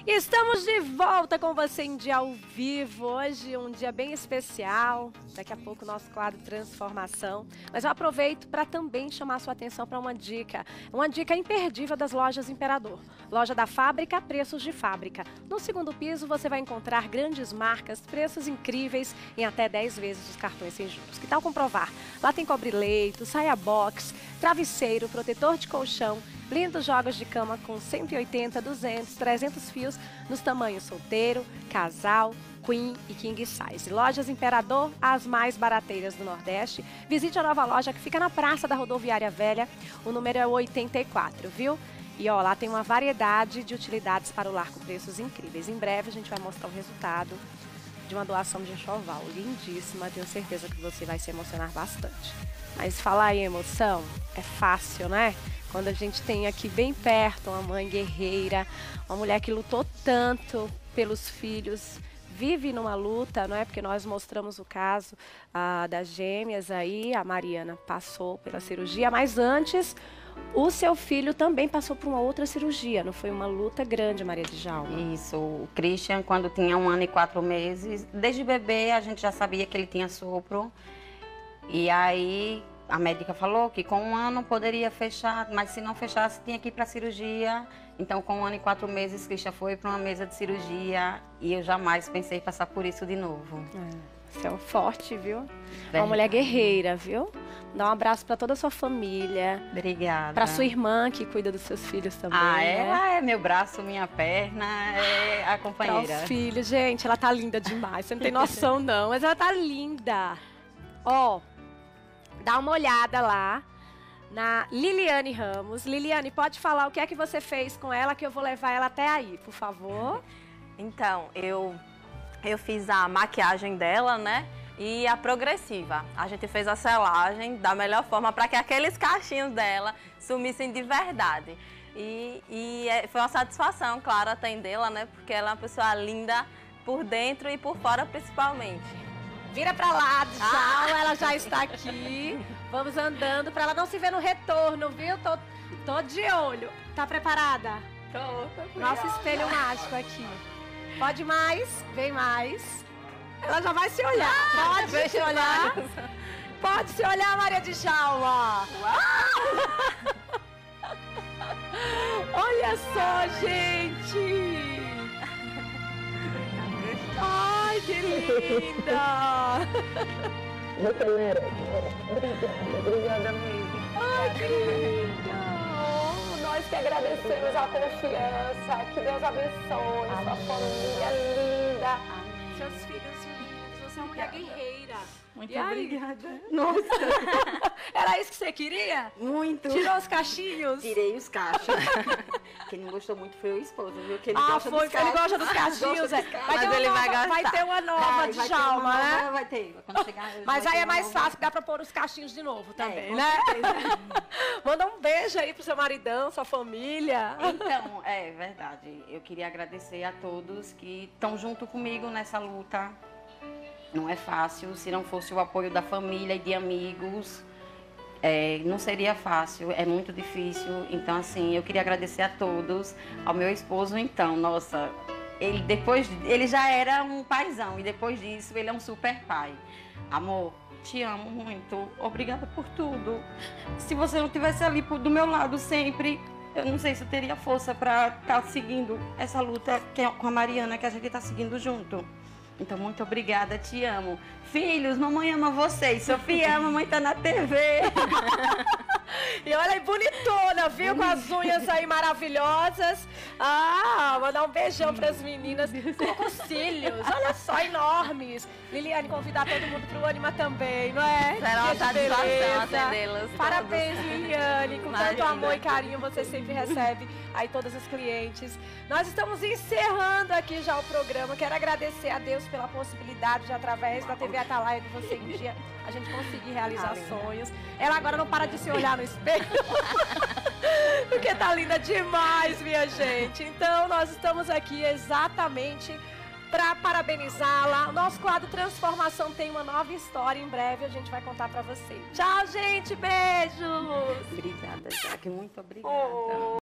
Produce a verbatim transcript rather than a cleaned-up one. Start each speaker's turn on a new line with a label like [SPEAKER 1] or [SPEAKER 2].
[SPEAKER 1] Estamos de volta com você em dia ao vivo. Hoje um dia bem especial. Daqui a pouco o nosso quadro Transformação. Mas eu aproveito para também chamar a sua atenção para uma dica. Uma dica imperdível das lojas Imperador. Loja da fábrica, preços de fábrica. No segundo piso você vai encontrar grandes marcas, preços incríveis em até dez vezes os cartões sem juros. Que tal comprovar? Lá tem cobre-leito, saia box, travesseiro, protetor de colchão, lindos jogos de cama com cento e oitenta, duzentos, trezentos fios nos tamanhos solteiro, casal, queen e king size. Lojas Imperador, as mais barateiras do Nordeste. Visite a nova loja que fica na Praça da Rodoviária Velha. O número é oitenta e quatro, viu? E ó, lá tem uma variedade de utilidades para o lar com preços incríveis. Em breve a gente vai mostrar o resultado de uma doação de enxoval lindíssima. Tenho certeza que você vai se emocionar bastante. Mas falar em emoção é fácil, né? Quando a gente tem aqui bem perto uma mãe guerreira, uma mulher que lutou tanto pelos filhos, vive numa luta, não é? Porque nós mostramos o caso ah, das gêmeas aí, a Mariana passou pela cirurgia, mas antes o seu filho também passou por uma outra cirurgia, não foi uma luta grande, Maria Djalma?
[SPEAKER 2] Isso, o Christian, quando tinha um ano e quatro meses, desde bebê a gente já sabia que ele tinha sopro, e aí a médica falou que com um ano poderia fechar, mas se não fechasse tinha que ir para a cirurgia. Então, com um ano e quatro meses, Christian foi para uma mesa de cirurgia e eu jamais pensei em passar por isso de novo.
[SPEAKER 1] É, você é um forte, viu? Verdade. Uma mulher guerreira, viu? Dá um abraço para toda a sua família.
[SPEAKER 2] Obrigada.
[SPEAKER 1] Para sua irmã, que cuida dos seus filhos também.
[SPEAKER 2] Ah,
[SPEAKER 1] né?
[SPEAKER 2] Ela é meu braço, minha perna, é a companheira.
[SPEAKER 1] Para os filhos, gente, ela tá linda demais. Você não tem noção, não, mas ela tá linda. Ó, dá uma olhada lá na Liliane Ramos. Liliane, pode falar o que é que você fez com ela, que eu vou levar ela até aí, por favor.
[SPEAKER 3] Então, eu, eu fiz a maquiagem dela, né? E a progressiva. A gente fez a selagem da melhor forma para que aqueles cachinhos dela sumissem de verdade. E, e é, foi uma satisfação, claro, atendê-la, né? Porque ela é uma pessoa linda por dentro e por fora, principalmente.
[SPEAKER 1] Vira pra lá, Djalma, ah. Ela já está aqui. Vamos andando pra ela não se ver no retorno, viu? Tô, tô de olho. Tá preparada?
[SPEAKER 3] Tô, tô
[SPEAKER 1] Nosso espelho mágico aqui. Pode mais, vem mais. Ela já vai se olhar. Ah, pode se olhar. Pode se olhar, Maria Djalma. Olha só, gente. Ai, que linda!
[SPEAKER 2] Você merece. Obrigada, obrigada mesmo.
[SPEAKER 1] Ai, que linda! Oh, nós que agradecemos a confiança. Que Deus abençoe a sua família linda. Amém. Seus filhos lindos. Você é uma mulher guerreira.
[SPEAKER 2] Muito
[SPEAKER 1] e
[SPEAKER 2] obrigada.
[SPEAKER 1] Aí? Nossa! Era isso que você queria?
[SPEAKER 2] Muito.
[SPEAKER 1] Tirou os cachinhos?
[SPEAKER 2] Tirei os cachos. Quem não gostou muito foi o esposo, viu? Que ele
[SPEAKER 1] ah,
[SPEAKER 2] gosta
[SPEAKER 1] foi,
[SPEAKER 2] dos cachos.
[SPEAKER 1] Ele gosta dos cachinhos, é. Vai ter, ele vai, nova, vai ter uma nova de Djalma, né?
[SPEAKER 2] Vai ter. Quando chegar,
[SPEAKER 1] mas
[SPEAKER 2] vai
[SPEAKER 1] aí
[SPEAKER 2] ter
[SPEAKER 1] é mais
[SPEAKER 2] nova...
[SPEAKER 1] fácil, dá pra pôr os cachinhos de novo também,
[SPEAKER 2] é,
[SPEAKER 1] né? Manda um beijo aí pro seu maridão, sua família.
[SPEAKER 2] Então, é verdade. Eu queria agradecer a todos que estão junto comigo nessa luta. Não é fácil, se não fosse o apoio da família e de amigos, é, não seria fácil, é muito difícil. Então, assim, eu queria agradecer a todos, ao meu esposo, então, nossa, ele depois, ele já era um paizão e depois disso ele é um super pai. Amor, te amo muito, obrigada por tudo. Se você não estivesse ali do meu lado sempre, eu não sei se eu teria força para estar tá seguindo essa luta que é com a Mariana, que a gente está seguindo junto. Então, muito obrigada, te amo. Filhos, mamãe ama vocês. Sofia, mamãe tá na T V.
[SPEAKER 1] E olha aí, bonitona, viu? Com as unhas aí maravilhosas. Ah, mandar um beijão pras meninas. Com os cílios, olha só, enormes. Liliane, convidar todo mundo pro Anima também, não é?
[SPEAKER 3] Será uma satisfação atendê-las.
[SPEAKER 1] Parabéns, Liliane. Com
[SPEAKER 3] Imagina.
[SPEAKER 1] tanto amor e carinho você sempre recebe aí todos os clientes. Nós estamos encerrando aqui já o programa. Quero agradecer a Deus pela possibilidade de, através da T V Atalaia de Você em Dia, a gente conseguir realizar sonhos. Ela agora não para de se olhar no espelho. Porque tá linda demais, minha gente. Então, nós estamos aqui exatamente para parabenizá-la. O nosso quadro Transformação tem uma nova história. Em breve a gente vai contar para você. Tchau, gente. Beijos.
[SPEAKER 2] Obrigada, Jaque. Muito obrigada.
[SPEAKER 1] Oh.